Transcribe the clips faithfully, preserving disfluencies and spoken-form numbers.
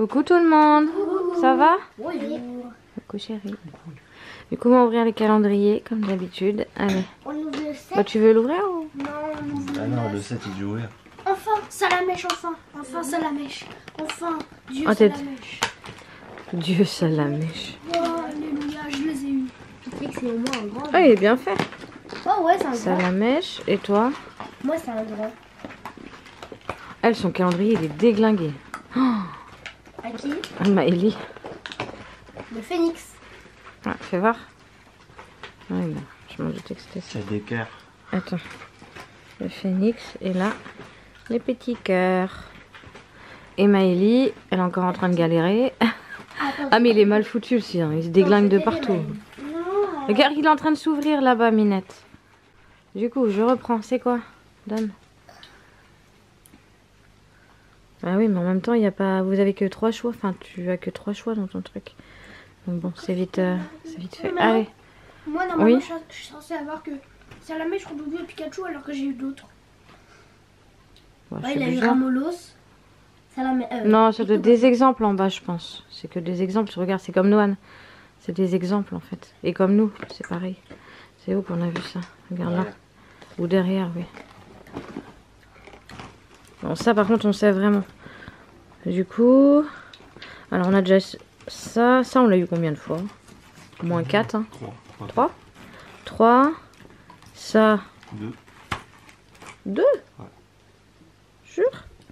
Coucou tout le monde. Coucou. Ça va? Oui. Coucou chérie. Du coup on va ouvrir les calendriers comme d'habitude. Allez. On ouvre le sept. Bah, tu veux l'ouvrir ou? Non, on ouvre Ah non, le sept il dit ouvrir. Enfin, Salamèche, enfin. Enfin, Salamèche. Enfin, Dieu Oh, t'es- Salamèche. Dieu Salamèche. Oh, alléluia, je les ai eus. Je sais que c'est au moins un grand. Ah, il est bien fait. Oh ouais, c'est un grand. Salamèche. Et toi? Moi, c'est un grand. Elle, son calendrier il est déglingué. Oh, À qui? ah, Maëlie. Le phénix. Ah, fais voir. Ouais, bah, je m'en doutais que c'était ça. C'est des cœurs. Attends. Le phénix et là, les petits cœurs. Et Maëlie, elle est encore en train de galérer. Attends, Ah mais il est mal foutu le sien, il se déglingue de c'était partout. les mêmes. Non. Regarde, il est en train de s'ouvrir là-bas, Minette. Du coup, je reprends. C'est quoi? Donne. Ah oui, mais en même temps, il y a pas. Vous avez que trois choix. Enfin, tu as que trois choix dans ton truc. Donc bon, c'est vite, euh, c'est vite fait. Mais Allez. Moi, normalement, Oui. je suis- je suis censée avoir que Salamèche, Rondoudou et Pikachu, alors que j'ai eu d'autres. Bon, Ouais, c'est il a eu bizarre. Ramolos. Salamèche. euh, Non, ça doit être des Octopus. exemples en bas, je pense. C'est que des exemples. Tu regardes, c'est comme Noan. C'est des exemples en fait. Et comme nous, c'est pareil. C'est où qu'on a vu ça? Regarde là. Ou derrière, oui. Bon, ça par contre, on sait vraiment. Du coup, alors on a déjà ça. Ça, on l'a eu combien de fois? Au moins quatre. Hein. trois. trois trois. Ça, deux. deux. Ouais. Sûr?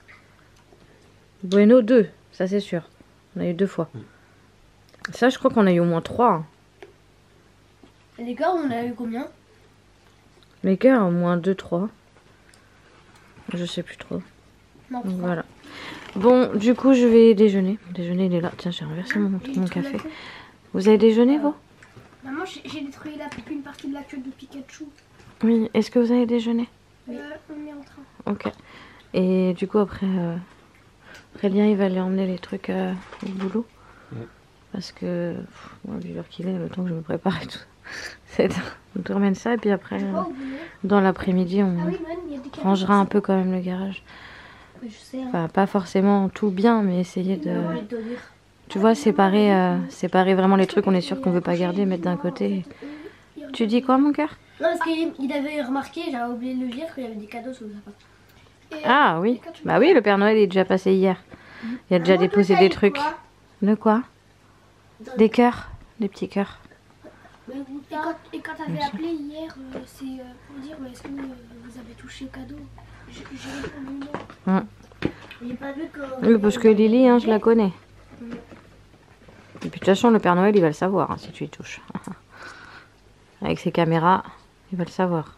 Bueno, deux. Ça, c'est sûr. On a eu deux fois. Oui. Ça, je crois qu'on a eu au moins trois. Hein. Les gars, on a eu combien? Les cœurs, au moins deux, trois. Je sais plus trop. Non, Donc trois. voilà. Bon, du coup, je vais déjeuner. Mon déjeuner, il est là. Tiens, j'ai renversé mon, Il est mon trop café. laqueux. Vous avez déjeuné, vous? Maman, j'ai j'ai détruit la, une partie de la queue de Pikachu. Oui. Est-ce que vous avez déjeuné? Euh, on est en train. Ok. Et du coup, après, euh, Aurélien, il va aller emmener les trucs euh, au boulot. Ouais. Parce que, pff, moi, vu l'heure qu'il est, le temps que je me prépare et tout, c'est on te ramène ça. Et puis après, euh, Oh, vous voulez? dans l'après-midi, on Ah oui, man, il y a des cadeaux. rangera un peu quand même le garage. Oui, je sais. Hein. Enfin, pas forcément tout bien, mais essayer de, Maman, elle doit dire. tu vois, séparer, euh, séparer vraiment les trucs qu'on est sûr qu'on veut pas garder, mettre d'un côté. Tu dis quoi, mon cœur? Non, parce qu'il il avait remarqué, j'avais oublié de le dire, qu'il y avait des cadeaux sous le sapin. Et, Ah oui. et quand tu Bah oui, le Père Noël est déjà passé hier. Il a déjà Maman, déposé toi, t'as des eu trucs. quoi? De quoi? Dans- Des cœurs. Des petits cœurs. Et quand, et quand t'avais appelé hier, euh, c'est euh, pour dire ouais, est-ce que euh, vous avez touché au cadeau? J'ai j'ai répondu non. Hum. J'ai pas vu que. Oui, parce que Lily, hein, je la connais. Et puis de toute façon, le Père Noël, il va le savoir hein, si tu y touches. Avec ses caméras, il va le savoir.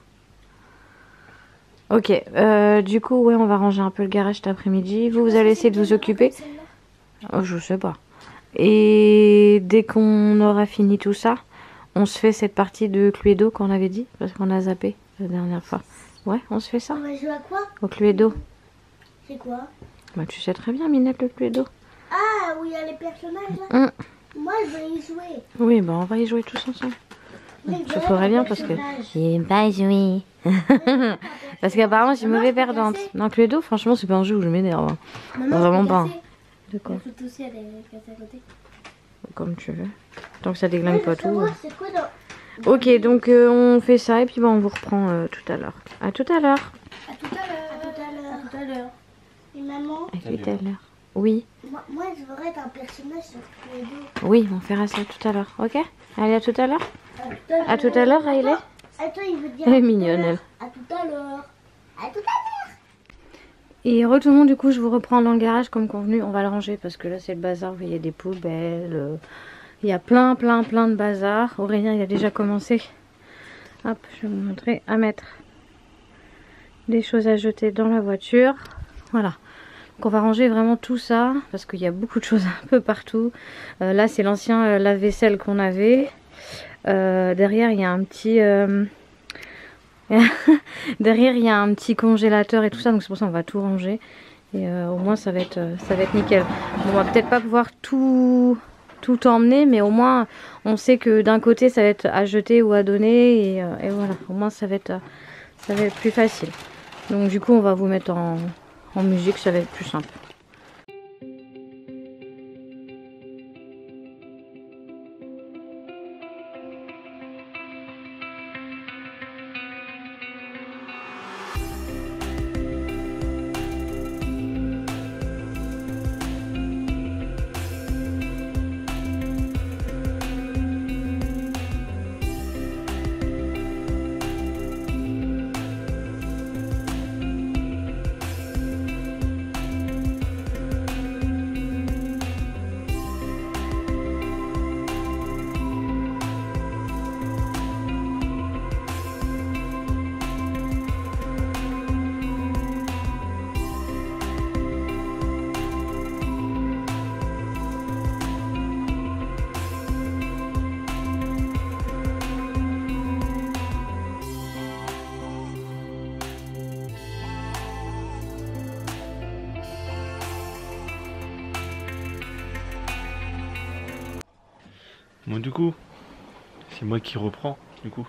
Ok, euh, du coup, ouais, on va ranger un peu le garage cet après-midi. Vous, vous allez essayer de vous occuper? Oh, je sais pas. Et dès qu'on aura fini tout ça, on se fait cette partie de Cluedo qu'on avait dit, parce qu'on a zappé la dernière fois. Ouais, on se fait ça, On va jouer à quoi? au Cluedo. C'est quoi? Bah, tu sais très bien, Minette, le Cluedo. Ah, où il y a les personnages là? Hum. Moi je vais y jouer. Oui, bah, on va y jouer tous ensemble. Oui, Je ferai rien parce que j'aime pas jouer. Parce qu'apparemment, je suis mauvais perdante. Non, Cluedo, franchement, c'est pas un jeu où je m'énerve. hein. Maman, Vraiment je peux pas. casser. De quoi? Le tout aussi, elle est cassée à côté. Comme tu veux. Tant que ça déglingue pas tout. C'est quoi dans... Ok, donc euh, on fait ça et puis bah, on vous reprend euh, tout à l'heure. À tout à l'heure. À tout à l'heure. À tout à l'heure. À tout à l'heure. Et maman, À tout à l'heure. Oui, moi, moi je voudrais être un personnage sur Cluedo. oui, on fera ça tout à l'heure. Ok? Allez, à tout à l'heure. À tout à l'heure. À tout à l'heure, Riley. Attends, il veut dire. Elle est à tout à mignonne, l'heure. elle. À tout à l'heure. À tout à l'heure. Et re tout le monde, du coup, je vous reprends dans le garage comme convenu. On va le ranger parce que là, c'est le bazar. Vous voyez, il y a des poubelles. euh, Il y a plein, plein, plein de bazar. Aurélien, il a déjà commencé. Hop, je vais vous montrer. À mettre des choses à jeter dans la voiture. Voilà. Donc, on va ranger vraiment tout ça parce qu'il y a beaucoup de choses un peu partout. Euh, là, c'est l'ancien euh, lave-vaisselle qu'on avait. Euh, derrière, il y a un petit... euh, derrière, il y a un petit congélateur et tout ça. Donc, c'est pour ça qu'on va tout ranger. Et euh, au moins, ça va être, euh, ça va être nickel. Bon, on va peut-être pas pouvoir tout... tout emmener, mais au moins on sait que d'un côté ça va être à jeter ou à donner et, euh, et voilà, au moins ça va être ça va être plus facile. Donc du coup on va vous mettre en, en musique, ça va être plus simple. Bon, du coup, c'est moi qui reprends, du coup.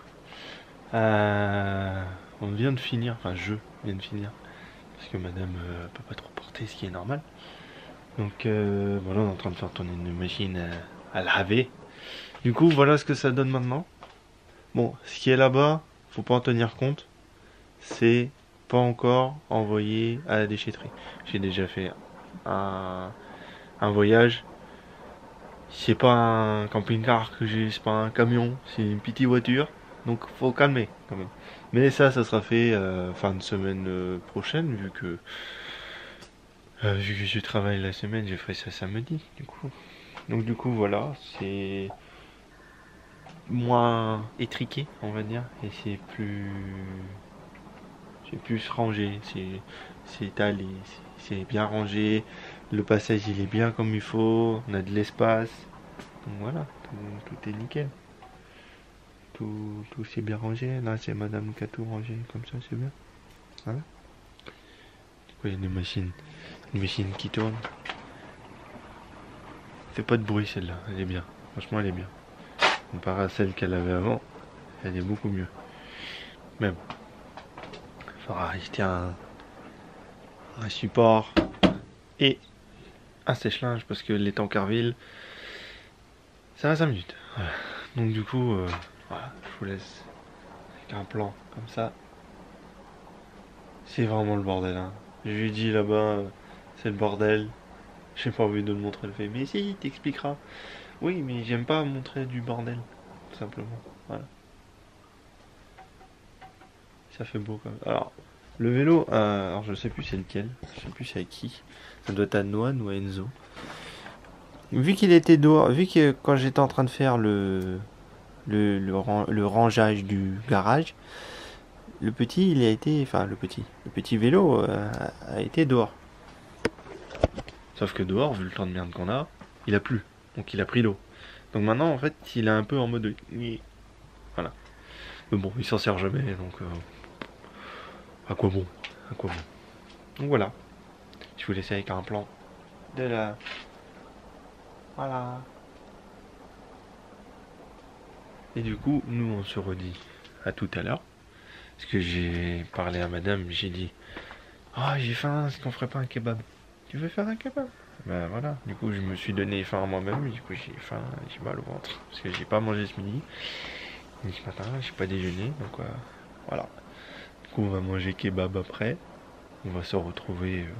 Euh, on vient de finir, enfin je viens de finir, parce que madame euh, peut pas trop porter, ce qui est normal. Donc euh, voilà, on est en train de faire tourner une machine à, à laver. Du coup, voilà ce que ça donne maintenant. Bon, ce qui est là-bas, faut pas en tenir compte, c'est pas encore envoyé à la déchetterie. J'ai déjà fait un, un voyage. C'est pas un camping-car que j'ai, c'est pas un camion, c'est une petite voiture. Donc faut calmer quand même. Mais ça, ça sera fait euh, fin de semaine euh, prochaine, vu que euh, vu que je travaille la semaine, je ferai ça samedi, du coup. Donc du coup voilà, c'est moins étriqué, on va dire, et c'est plus c'est plus rangé, c'est c'est étalé, c'est c'est bien rangé. Le passage il est bien comme il faut, on a de l'espace. Donc voilà, tout, tout est nickel. Tout, tout s'est bien rangé. Là, c'est madame qui a tout rangé comme ça, c'est bien. Voilà. Du coup, il y a des machines, une machine qui tourne. Fait pas de bruit celle-là, elle est bien. Franchement, elle est bien. Comparé à celle qu'elle avait avant, elle est beaucoup mieux. Mais bon, il faudra acheter un, un support et un sèche-linge parce que les Tancarville, ça va cinq minutes. Voilà. Donc, du coup. Euh, Voilà, je vous laisse avec un plan comme ça. C'est vraiment le bordel. Hein. Je lui ai dit là-bas, euh, c'est le bordel. J'ai pas envie de le montrer le fait. Mais si, il t'expliquera. Oui, mais j'aime pas montrer du bordel. Tout simplement. Voilà. Ça fait beau quand même. Alors, le vélo, euh, alors je sais plus c'est lequel. Je sais plus c'est avec qui. Ça doit être à Noan ou à Enzo. Vu qu'il était dehors, vu que quand j'étais en train de faire le. Le, le, le rangeage du garage, le petit il a été, enfin le petit, le petit vélo euh, a été dehors. Sauf que dehors, vu le temps de merde qu'on a, il a plu, donc il a pris l'eau. Donc maintenant en fait il est un peu en mode, voilà. Mais bon, il s'en sert jamais, donc euh... à quoi bon, à quoi bon. Donc voilà, je vous laisse avec un plan de la, voilà. Et du coup, nous on se redit à tout à l'heure. Parce que j'ai parlé à madame, j'ai dit ah, oh, j'ai faim, est-ce qu'on ferait pas un kebab? Tu veux faire un kebab? Ben voilà, du coup je me suis donné faim à moi-même, du coup j'ai faim, j'ai mal au ventre. Parce que j'ai pas mangé ce midi, ni ce matin, j'ai pas déjeuné, donc euh, voilà. Du coup on va manger kebab après. On va se retrouver euh,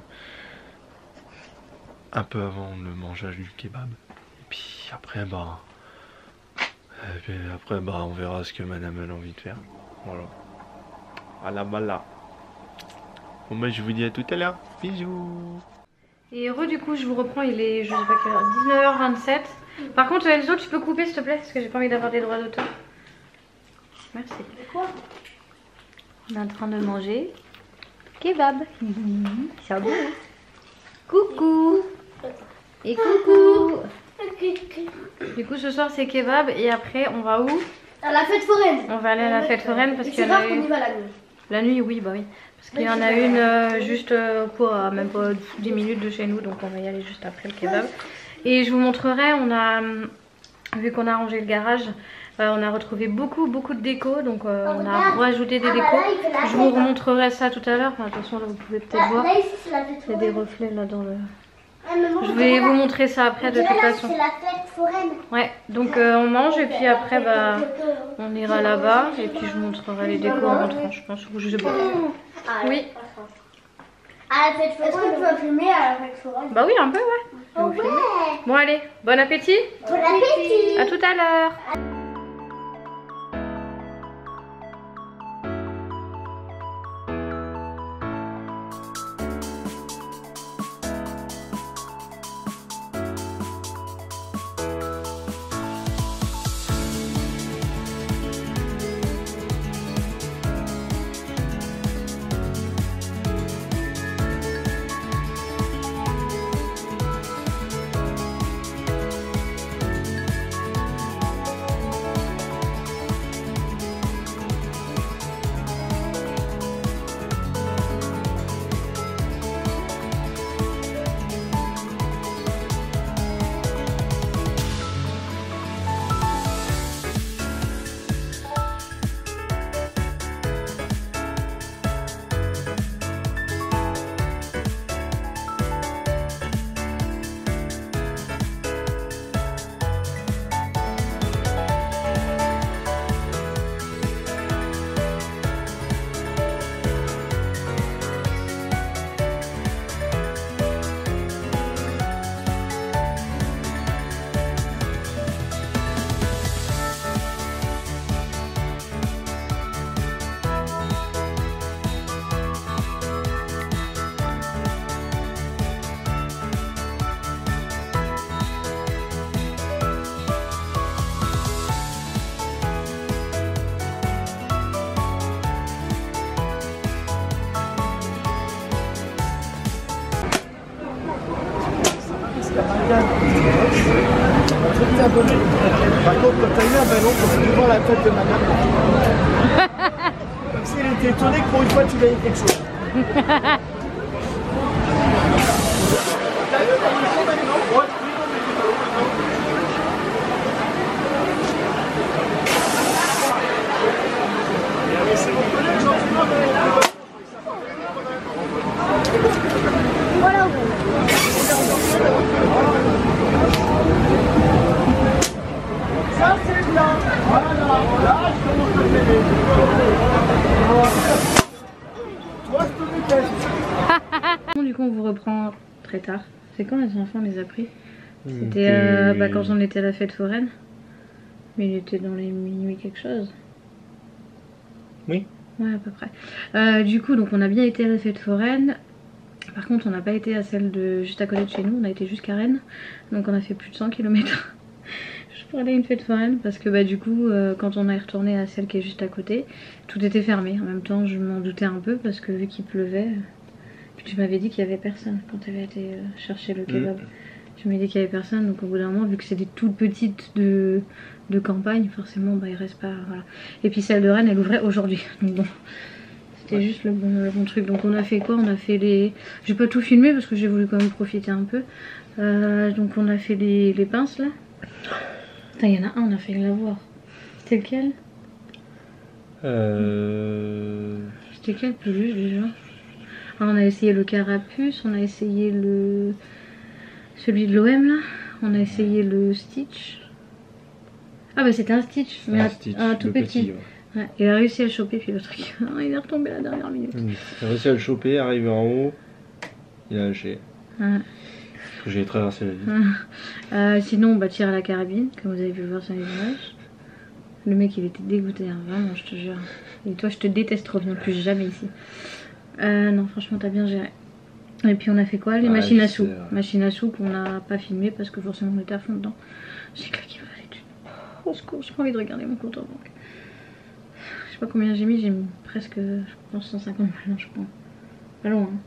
un peu avant le mangeage du kebab. Et puis après bah. Et puis après bah on verra ce que madame a envie de faire. Voilà. À la mala. Bon bah je vous dis à tout à l'heure. Bisous. Et heureux du coup je vous reprends, il est je sais pas quelle heure, dix-neuf heures vingt-sept. Par contre Enzo tu peux couper s'il te plaît parce que j'ai pas envie d'avoir des droits d'auteur. Merci. Quoi? On est en train de manger kebab. Ça va bon hein? Coucou. Et coucou. Du coup ce soir c'est kebab et après on va où? À la fête foraine. On va aller à la fête foraine parce qu'il y en a a une... y va la nuit. La nuit oui bah oui. Parce qu'il y en a une euh, juste euh, quoi, même pas dix minutes de chez nous, donc on va y aller juste après le kebab. Et je vous montrerai, on a, vu qu'on a rangé le garage, euh, on a retrouvé beaucoup beaucoup de déco, donc euh, on a rajouté des décos. Je vous remontrerai ça tout à l'heure, enfin, de toute façon là vous pouvez peut-être voir, il y a des reflets là dans le... Je vais vous montrer ça après de toute façon. C'est la fête foraine. Ouais, donc euh, on mange et puis après bah on ira là-bas et puis je vous montrerai les décos en rentrant, je pense, ou je sais pas. Oui. À la fête foraine. Est-ce que tu vas filmer à la fête foraine? Bah oui, un peu, ouais. Oh ouais. Bon allez, bon appétit. Bon appétit. À tout à l'heure. Par contre, quand t'as eu un ballon, quand tu vois la tête de madame, comme si elle était étonnée que pour une fois tu gagnes quelque chose. Voilà. Ça c'est bien. Voilà. Là, je commence à t'aider. Toi, je te déteste. Du coup, on vous reprend très tard. C'est quand les enfants les a pris? C'était Okay. euh, bah, quand on était à la fête foraine. Mais il était dans les minuit quelque chose. Oui. Ouais, à peu près. Euh, du coup, donc on a bien été à la fête foraine. Par contre, on n'a pas été à celle de juste à côté de chez nous. On a été jusqu'à Rennes. Donc on a fait plus de cent kilomètres. Juste pour aller à une fête foraine. Parce que bah du coup, euh, quand on est retourné à celle qui est juste à côté, tout était fermé. En même temps, je m'en doutais un peu parce que vu qu'il pleuvait... Puis tu m'avais dit qu'il y avait personne quand tu avais été euh, chercher le kebab. Mmh. Tu m'avais dit qu'il y avait personne, donc au bout d'un moment, vu que c'est des toutes petites de, de campagne, forcément, bah il reste pas. Voilà. Et puis celle de Rennes, elle ouvrait aujourd'hui. Donc bon, c'était ouais. juste le bon, le bon truc. Donc on a fait quoi? On a fait les. J'ai pas tout filmé parce que j'ai voulu quand même profiter un peu. Euh, donc on a fait les, les pinces là. Putain, il y en a un, on a failli l'avoir. C'était lequel? Euh. C'était quel peluche déjà? Ah, on a essayé le carapuce, on a essayé le celui de l'O M là, on a essayé le Stitch. Ah bah c'était un Stitch, mais un, Stitch, un tout petit. petit ouais. Ouais, il a réussi à le choper puis le truc, il est retombé à la dernière minute. Mmh. Il a réussi à le choper, arrivé en haut, il a lâché. Ouais. Parce que j'ai traversé la vie. Euh, sinon bah tir à la carabine, comme vous avez pu voir sur les images. Le mec il était dégoûté, hein, vraiment je te jure. Et toi je te déteste, reviens plus jamais ici. Euh, non franchement t'as bien géré. Et puis on a fait quoi? Les ah, machines à sous. Machines à sous qu'on n'a pas filmé parce que forcément on était à fond dedans. J'ai claqué ma l'étude. Oh, au secours, j'ai pas envie de regarder mon compte en banque. Je sais pas combien j'ai mis, j'ai mis presque je pense cent cinquante balles, je pense. Pas loin. Hein.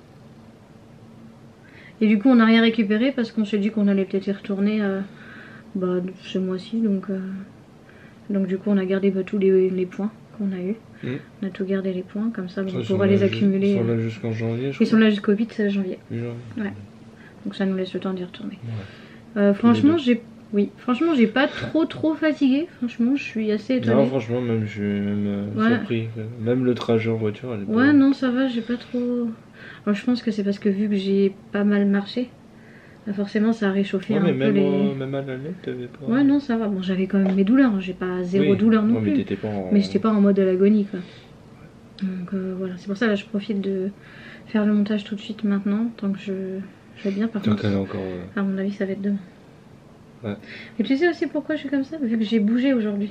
Et du coup on n'a rien récupéré parce qu'on s'est dit qu'on allait peut-être y retourner euh, bah, ce mois-ci. Donc, euh, donc du coup on a gardé bah, tous les, les points qu'on a eu. Mmh. On a tout gardé les points, comme ça, ça on pourra les accumuler. Ils sont là jusqu'en janvier, je Ils sont là jusqu'au huit janvier. janvier. Ouais. Donc ça nous laisse le temps d'y retourner. Ouais. Euh, franchement, j'ai oui, franchement, j'ai pas trop trop fatigué. Franchement, je suis assez étonnée. Non, franchement, même je suis même euh, ouais. surpris. Même le trajet en voiture, elle est ouais, pas... non, ça va, j'ai pas trop. Alors, je pense que c'est parce que vu que j'ai pas mal marché, bah, forcément, ça a réchauffé ouais, un mais peu même, les. Euh, même à l'aller, t'avais pas. Ouais, non, ça va. Bon, j'avais quand même mes douleurs. Hein. J'ai pas zéro oui. douleur non ouais, plus. Mais, pas en... mais j'étais pas en mode à l'agonie, quoi. Donc euh, voilà, c'est pour ça là je profite de faire le montage tout de suite maintenant, tant que je, je vais bien. Par contre, encore, ouais. à mon avis ça va être demain. Ouais. Et tu sais aussi pourquoi je suis comme ça? Vu que j'ai bougé aujourd'hui.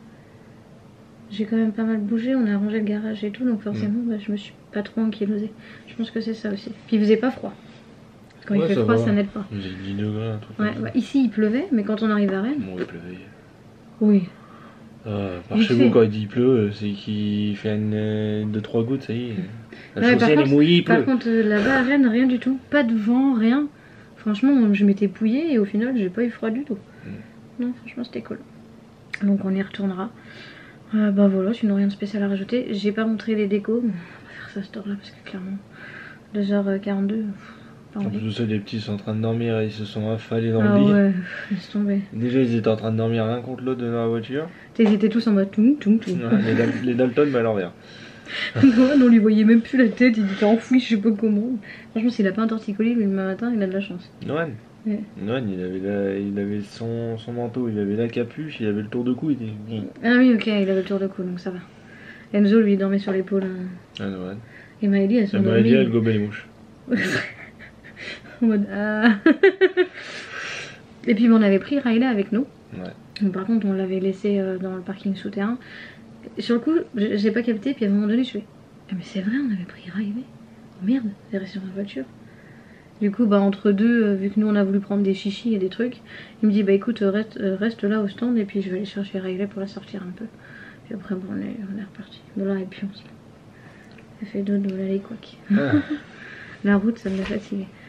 J'ai quand même pas mal bougé, on a rangé le garage et tout, donc forcément mmh. bah, je me suis pas trop ankylosée. Je pense que c'est ça aussi. Puis il faisait pas froid. Parce quand ouais, il fait ça froid va. Ça n'aide pas. Il faisait dix degrés, un truc. Ouais, bah, ici il pleuvait, mais quand on arrive à Rennes... Bon, il pleuvait. Oui. Euh, par chez vous, quand il dit il pleut, c'est qu'il fait une, deux trois gouttes, ça y est. La ouais, chaussée, elle est mouillée, il pleut. Par contre, là-bas à Rennes, rien du tout. Pas de vent, rien. Franchement, je m'étais pouillée et au final, j'ai pas eu froid du tout. Mm. Non, franchement, c'était cool. Donc, on y retournera. Euh, bah voilà, sinon rien de spécial à rajouter. J'ai pas montré les décos. On va faire ça à cette heure-là parce que clairement, deux heures quarante-deux. En plus de ça, les petits sont en train de dormir et ils se sont affalés dans ah le lit. Ouais, laisse tomber. Déjà, ils étaient en train de dormir l'un contre l'autre dans la voiture. Ils étaient tous en mode toum toum toum. Ouais, les, Dal les Dalton, mais à l'envers. On lui voyait même plus la tête, il était enfoui, je sais pas comment. Franchement, s'il a pas un torticolis, le matin, il a de la chance. Noël ouais. Noël, il avait, la, il avait son, son manteau, il avait la capuche, il avait le tour de cou. Il était... Ah oui, ok, il avait le tour de cou, donc ça va. Enzo, lui, dormait sur l'épaule. Hein. Ah, Noël. Et Maëlie, elle s'en dormait. Maëlie, elle gobait les mouches. En mode ah. Et puis on avait pris Riley avec nous. Ouais. Donc, par contre on l'avait laissé euh, dans le parking souterrain. Sur le coup j'ai pas capté, puis à un moment donné je fais ah, mais c'est vrai on avait pris Riley. Oh merde, elle est restée dans la voiture. Du coup bah entre deux, euh, vu que nous on a voulu prendre des chichis et des trucs, il me dit bah écoute reste, euh, reste là au stand et puis je vais aller chercher Riley pour la sortir un peu. Puis après bon on est, on est reparti. De là et puis on se... Elle fait dodo, elle est quoi. La route ça me l'a fatigué.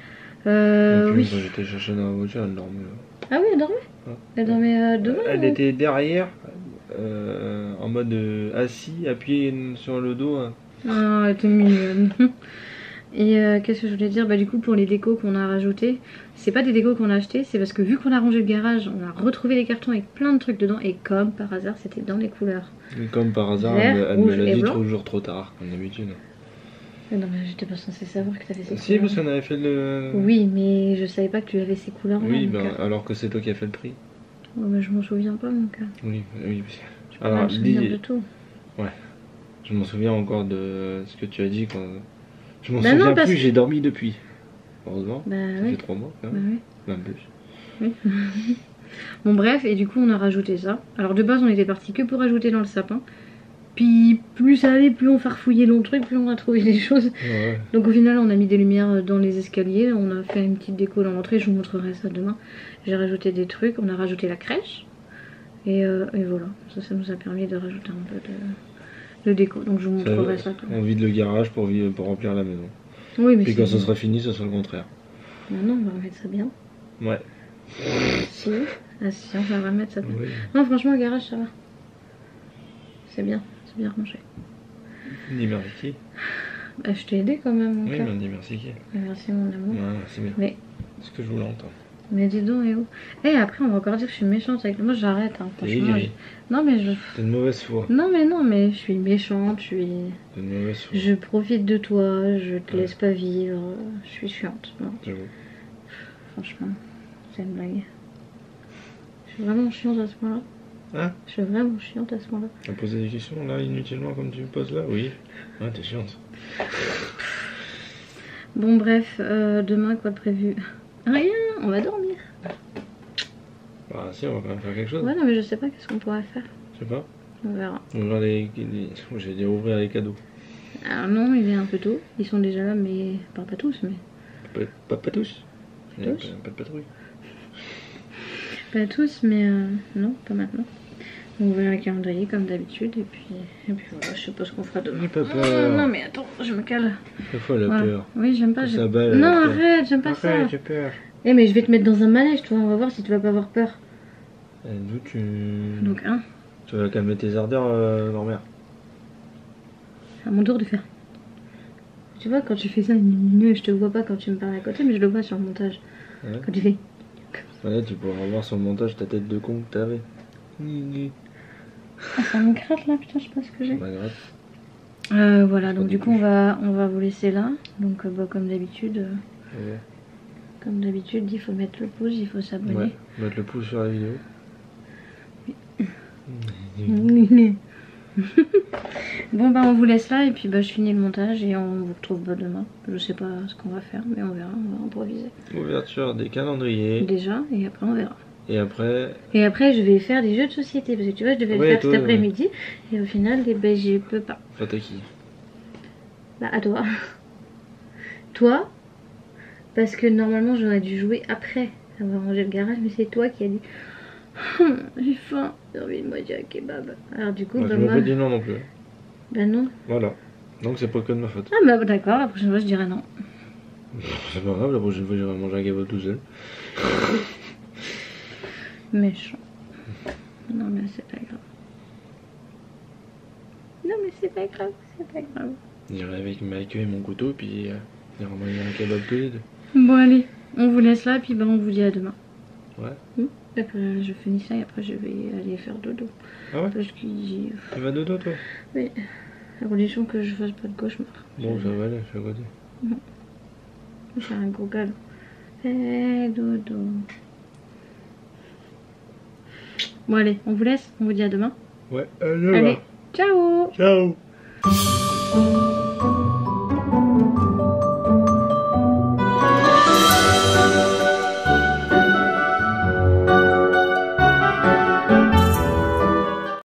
Euh, Donc, oui. Quand j'étais chercher dans la voiture, elle dormait. là. Ah oui, elle dormait Ouais. Elle dormait euh, devant Elle ou- était derrière, euh, en mode euh, assis, appuyé sur le dos. Hein. Ah, elle était mignonne. Et euh, qu'est-ce que je voulais dire? Bah du coup pour les décos qu'on a rajoutés, c'est pas des décos qu'on a achetés, c'est parce que vu qu'on a rangé le garage, on a retrouvé des cartons avec plein de trucs dedans et comme par hasard c'était dans les couleurs. Et comme par hasard, Vert, elle, me- elle rouge me l'a et dit blanc. toujours trop tard, comme d'habitude. Mais non mais j'étais pas censée savoir que t'avais ces Si, couleurs. parce qu'on avait fait le... Oui mais je savais pas que tu avais ces couleurs là. Oui, ben, alors que c'est toi qui as fait le prix. Oh, bah, je m'en souviens pas donc. euh, Oui, oui. parce que- Je peux Alors, pas me souvenir dis- de tout. Je m'en souviens encore de ce que tu as dit quand... Je m'en Bah souviens non, parce plus, que- j'ai dormi depuis. Heureusement, Bah ça oui. fait trois mois quand Bah même, oui. même plus. Bon bref, et du coup on a rajouté ça. Alors de base on était parti que pour ajouter dans le sapin. Puis plus ça allait, plus on farfouillait dans le truc, plus on a trouvé des choses. Ouais, Donc au final on a mis des lumières dans les escaliers, on a fait une petite déco dans l'entrée, je vous montrerai ça demain. J'ai rajouté des trucs, on a rajouté la crèche. Et, euh, et voilà, ça, ça nous a permis de rajouter un peu de, de déco. Donc je vous Ça, montrerai ça. tout. on vide le garage pour, vivre- pour remplir la maison. Oui mais Puis c'est- quand ça sera fini, ça sera le contraire. Bah non, on va remettre ça bien. Ouais. Si, ah si, on va remettre ça bien. Oui. Non franchement le garage ça va. C'est bien, c'est bien rangé. Dis merci qui? Bah, je t'ai aidé quand même mon Oui, cœur. mais on dit merci qui? Merci mon amour. Ouais, c'est bien. Mais, C'est ce que je voulais entendre. mais dis donc, et où Et après, on va encore dire que je suis méchante avec moi, j'arrête. Hein, T'es franchement. aigri. je- Non, mais je. T'as une mauvaise foi. Non, mais non, mais je suis méchante, je suis. T'as une mauvaise foi. Je profite de toi, je te Ouais. laisse pas vivre. Je suis chiante. Non, J'avoue. franchement, c'est une blague. Je suis vraiment chiante à ce point-là. Hein? Je suis vraiment chiante à ce point-là. T'as posé des questions là, inutilement, comme tu me poses là? Oui. Ouais, t'es chiante. Bon, bref, euh, demain, quoi de prévu? Rien, on va dormir. Bah, si, on va quand même faire quelque chose. Ouais, non, mais je sais pas qu'est-ce qu'on pourrait faire. Je sais pas. On verra. Ouvrir les. les... J'allais dire ouvrir les cadeaux. Alors, non, il est un peu tôt. Ils sont déjà là, mais. Pas, pas tous, mais. Pas, pas, pas tous. Il y a Tous. pas, pas de patrouille. Pas tous, mais euh, non, pas maintenant. On verra le calendrier comme d'habitude, et puis, et puis voilà, je sais pas ce qu'on fera demain. N'aie pas Ah, peur. non, mais attends, je me cale. Des fois, elle a Voilà. peur. Oui, j'aime pas. Ça j'ai- s'abat, elle a Non, peur. arrête, j'aime pas Arrête, ça. j'ai peur. Eh, mais je vais te mettre dans un manège, toi, on va voir si tu vas pas avoir peur. Et D'où tu. Donc, hein, Tu vas calmer tes ardeurs, euh, grand-mère. à mon tour de faire. Tu vois, quand tu fais ça, je te vois pas quand tu me parles à côté, mais je le vois sur le montage. Ouais. Quand tu fais. Voilà, tu pourras voir sur le montage ta tête de con que t'avais. Ah, ça me gratte là, putain, je sais pas ce que j'ai. Pas grave. Euh, voilà, Je donc crois du des coup, on couches. va, on va vous laisser là. Donc, euh, bah, comme d'habitude. euh, Ouais. Comme d'habitude, il faut mettre le pouce, il faut s'abonner. Ouais. Mettre le pouce sur la vidéo. Bon bah on vous laisse là et puis bah je finis le montage et on vous retrouve bah, demain. Je sais pas ce qu'on va faire mais on verra, on va improviser. Ouverture des calendriers. Déjà et après on verra. Et après, Et après je vais faire des jeux de société parce que tu vois je devais Ouais, le faire toi, cet après-midi et au final eh ben, je peux pas. toi t'as qui? Bah à toi. Toi parce que normalement j'aurais dû jouer après avoir rangé le garage mais c'est toi qui as dit hum, j'ai faim, j'ai envie de manger un kebab. Alors du coup Bah, bah tu m'as moi... pas dit non non plus. Bah non. Voilà. Donc c'est pas que de ma faute. Ah bah d'accord, la prochaine fois je dirais non. C'est pas grave, la prochaine fois j'irai manger un kebab tout seul. Méchant. Non mais c'est pas grave. Non mais c'est pas grave, c'est pas grave. J'irai avec ma queue et mon couteau, puis euh, on ira manger un kebab tous les deux. Bon allez, on vous laisse là, puis bah on vous dit à demain. Ouais. Hmm après je finis ça et après je vais aller faire dodo. Ah ouais? Parce que j'ai... Tu vas dodo toi? Oui, à condition que je fasse pas de cauchemar. Bon, ça va aller, je suis à côté. J'ai un gros galop. Fais dodo. Bon allez, on vous laisse, on vous dit à demain. Ouais, allez, Allez, ciao. Ciao.